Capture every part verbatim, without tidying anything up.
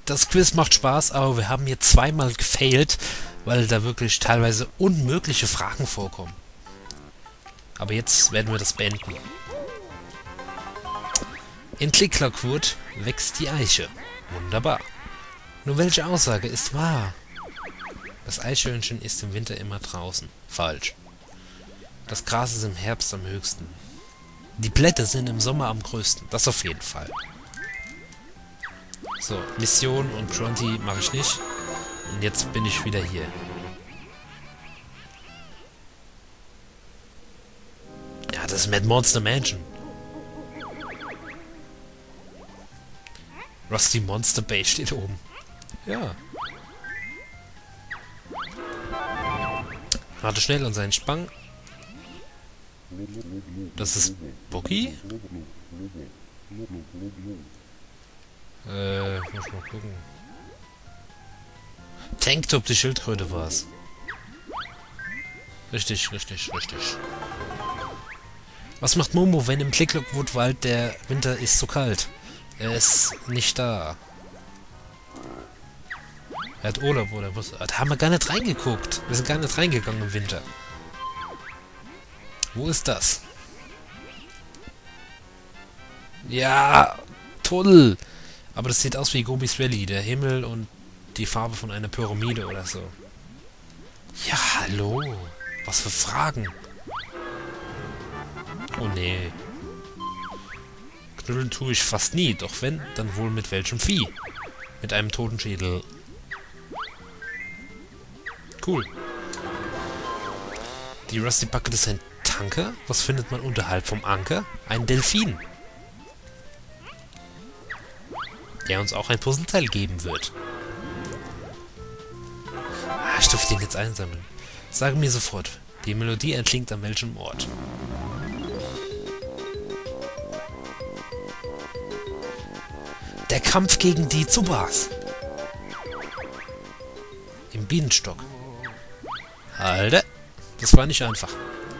das Quiz macht Spaß, aber wir haben hier zweimal gefailt, weil da wirklich teilweise unmögliche Fragen vorkommen. Aber jetzt werden wir das beenden. In Klicklackwood wächst die Eiche. Wunderbar. Nur welche Aussage ist wahr? Das Eichhörnchen ist im Winter immer draußen. Falsch. Das Gras ist im Herbst am höchsten. Die Blätter sind im Sommer am größten. Das auf jeden Fall. So, Mission und Grunty mache ich nicht. Und jetzt bin ich wieder hier. Ja, das ist Mad Monster Mansion. Rusty Monster Bay steht oben. Ja. Rate schnell an seinen Spang. Das ist Boogie? Äh, muss mal gucken. Tanktop, die Schildkröte war's. Richtig, richtig, richtig. Was macht Momo, wenn im Klicklackwood-Wald der Winter ist so kalt? Er ist nicht da. Er hat Urlaub oder was? Da haben wir gar nicht reingeguckt. Wir sind gar nicht reingegangen im Winter. Wo ist das? Ja, toll. Aber das sieht aus wie Gobi's Valley. Der Himmel und die Farbe von einer Pyramide oder so. Ja, hallo. Was für Fragen. Oh nee. Knuddeln tue ich fast nie. Doch wenn, dann wohl mit welchem Vieh? Mit einem Totenschädel. Cool. Die Rusty Bucket ist ein Tanker. Was findet man unterhalb vom Anker? Ein Delfin. Der uns auch ein Puzzleteil geben wird. Ah, ich durfte den jetzt einsammeln. Sage mir sofort, die Melodie erklingt an welchem Ort? Der Kampf gegen die Zubas. Im Bienenstock. Alter, das war nicht einfach.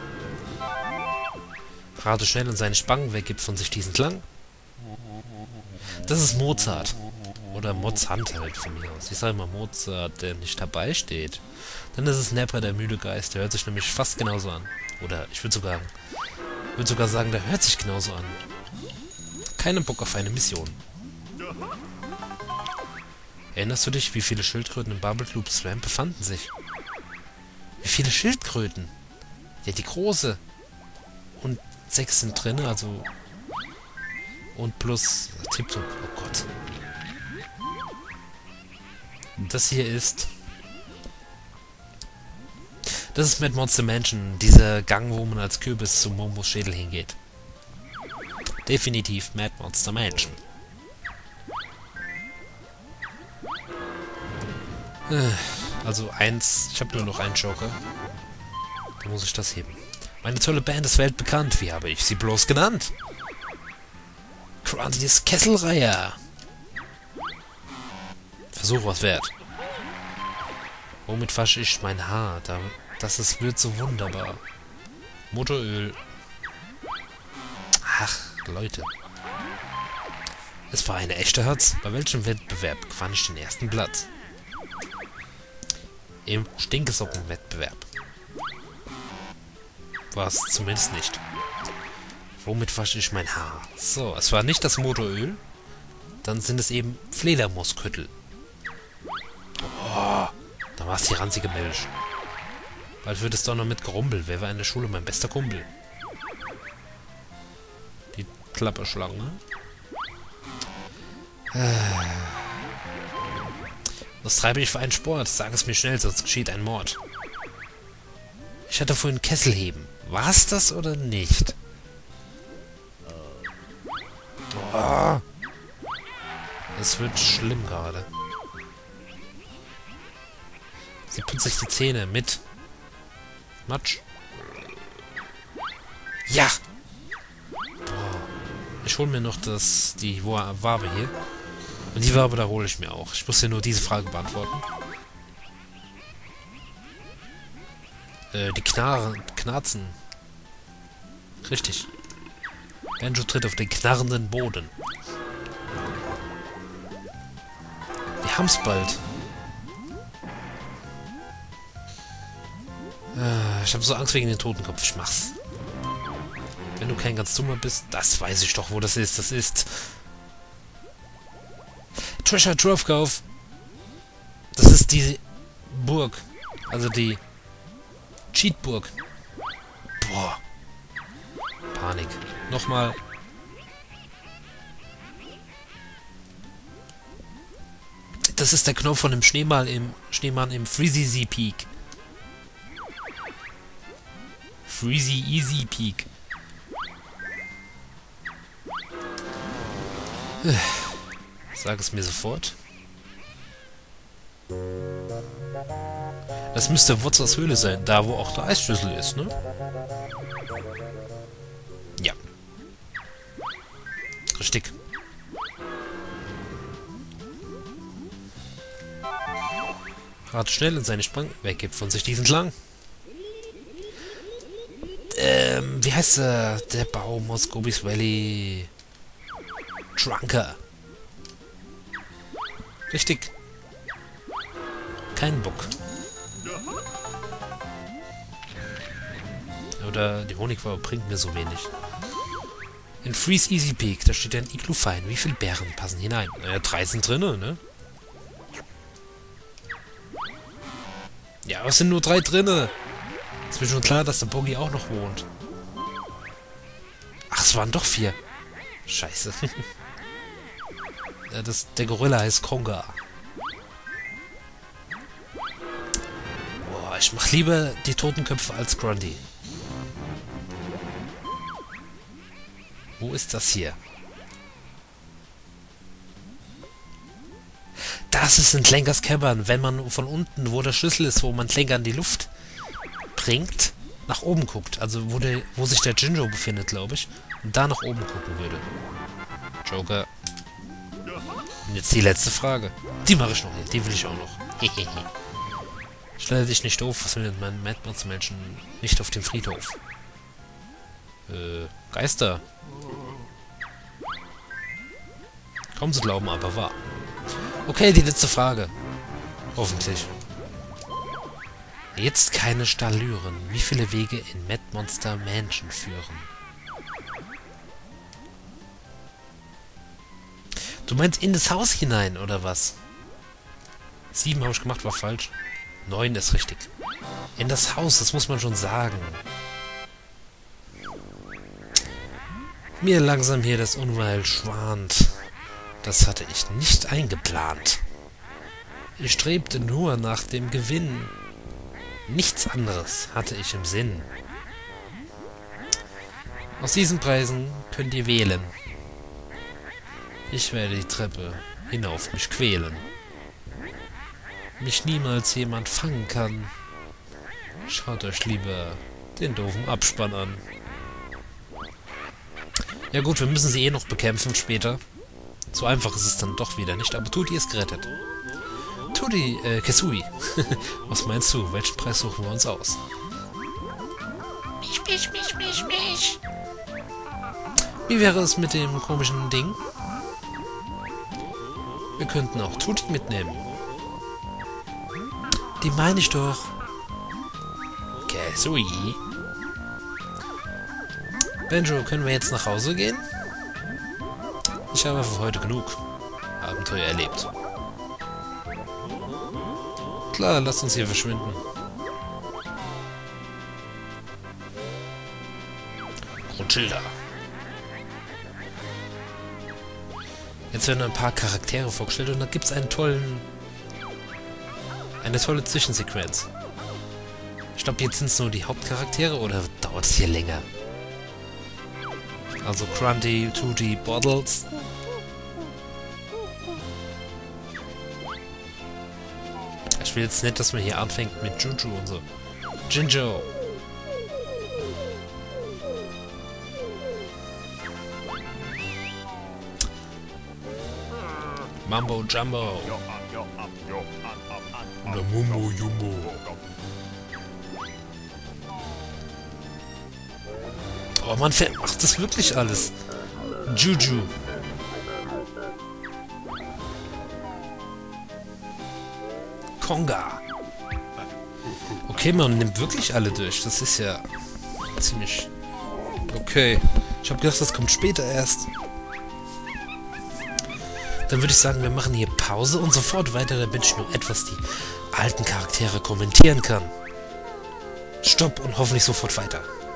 Rate schnell und seine Spangen, wer gibt von sich diesen Klang? Das ist Mozart. Oder Mozart halt von mir aus. Ich sage mal Mozart, der nicht dabei steht. Dann ist es Napper, der müde Geist. Der hört sich nämlich fast genauso an. Oder ich würde sogar, würd sogar sagen, der hört sich genauso an. Keine Bock auf eine Mission. Erinnerst du dich, wie viele Schildkröten im Bubble Loop Swamp befanden sich? Wie viele Schildkröten? Ja, die große. Und sechs sind drin, also... Und plus... Tiptop. Oh Gott. Das hier ist... Das ist Mad Monster Mansion. Dieser Gang, wo man als Kürbis zu Momos Schädel hingeht. Definitiv Mad Monster Mansion. Also eins... Ich habe nur noch einen Joker. Da muss ich das heben. Meine tolle Band ist weltbekannt. Wie habe ich sie bloß genannt? Grunty's Kesselreiher. Versuch was wert. Womit wasche ich mein Haar? Da, das ist, wird so wunderbar. Motoröl. Ach, Leute. Es war eine echte Herz. Bei welchem Wettbewerb gewann ich den ersten Platz? Im Stinkesocken-Wettbewerb. War es zumindest nicht. Womit wasche ich mein Haar? So, es war nicht das Motoröl. Dann sind es eben Fledermausköttel. Oh, da war es die ranzige Milch. Bald wird es doch noch mit Gerumpel. Wer war in der Schule mein bester Kumpel? Die Klapperschlange. Was treibe ich für einen Sport? Sag es mir schnell, sonst geschieht ein Mord. Ich hatte vorhin Kessel heben. War es das oder nicht? Oh. Es wird schlimm gerade. Sie putzt sich die Zähne mit Matsch. Ja! Boah. Ich hole mir noch das, die Wabe hier. Und die Wabe, da hole ich mir auch. Ich muss hier nur diese Frage beantworten. Äh, die Knarren, Knarzen. Richtig. Banjo tritt auf den knarrenden Boden. Wir haben's bald. Äh, ich habe so Angst wegen den Totenkopf. Ich mach's. Wenn du kein ganz dummer bist, das weiß ich doch, wo das ist. Das ist... Treasure Trove Kauf. Das ist die Burg. Also die Cheatburg. Boah. Panik. Nochmal. Das ist der Knopf von dem Schneemann im Schneemann im Freezy Peak. Freezy Easy Peak. Sag es mir sofort. Das müsste Wotzers Höhle sein, da wo auch der Eisschlüssel ist, ne? Ja. Richtig. Rat schnell in seine Sprang weggibt von sich diesen Klang. Ähm, wie heißt er? Der Baum aus Gobi's Valley. Trunker. Richtig. Kein Bock. Oder die Honigfarbe bringt mir so wenig. In Freeze Easy Peak, da steht ein Iglu fein. Wie viele Bären passen hinein? Naja, drei sind drinne, ne? Ja, aber es sind nur drei drinne. Ist mir schon klar, dass der Boggy auch noch wohnt. Ach, es waren doch vier. Scheiße. Ja, das, der Gorilla heißt Konga. Boah, ich mach lieber die Totenköpfe als Grundy. Wo ist das hier? Das ist in Tlenkers Cavern, wenn man von unten, wo der Schlüssel ist, wo man Tlenker in die Luft bringt, nach oben guckt. Also wo, der, wo sich der Jinjo befindet, glaube ich. Und da nach oben gucken würde. Joker. Und jetzt die letzte Frage. Die mache ich noch nicht. Die will ich auch noch. Stelle dich nicht doof. Was findet man Madmods-Menschen nicht auf dem Friedhof? Äh, Geister. Kaum zu glauben, aber wahr. Okay, die letzte Frage. Hoffentlich. Jetzt keine Stallüren. Wie viele Wege in Mad Monster Mansion führen? Du meinst in das Haus hinein, oder was? Sieben habe ich gemacht, war falsch. Neun ist richtig. In das Haus, das muss man schon sagen. Mir langsam hier das Unheil schwant. Das hatte ich nicht eingeplant. Ich strebte nur nach dem Gewinn. Nichts anderes hatte ich im Sinn. Aus diesen Preisen könnt ihr wählen. Ich werde die Treppe hinauf mich quälen. Mich niemals jemand fangen kann. Schaut euch lieber den doofen Abspann an. Ja gut, wir müssen sie eh noch bekämpfen später. So einfach ist es dann doch wieder nicht, aber Tutti ist gerettet. Tutti, äh, Kesui. Was meinst du? Welchen Preis suchen wir uns aus? Mich, mich, mich, mich, mich. Wie wäre es mit dem komischen Ding? Wir könnten auch Tutti mitnehmen. Die meine ich doch. Kesui. Benjo, können wir jetzt nach Hause gehen? Ich habe für heute genug Abenteuer erlebt. Klar, lasst uns hier verschwinden. Rothilda. Jetzt werden ein paar Charaktere vorgestellt und da gibt es einen tollen... eine tolle Zwischensequenz. Ich glaube, jetzt sind es nur die Hauptcharaktere oder dauert es hier länger? Also Grundy, Tutti, Bottles. Ich will jetzt nicht, dass man hier anfängt mit Juju und so. Jinjo. Mambo Jumbo. Oder Mumbo Jumbo. Oh, man macht das wirklich alles. Juju. Konga. Okay, man nimmt wirklich alle durch. Das ist ja ziemlich... Okay. Ich habe gedacht, das kommt später erst. Dann würde ich sagen, wir machen hier Pause und sofort weiter, damit ich nur etwas die alten Charaktere kommentieren kann. Stopp und hoffentlich sofort weiter.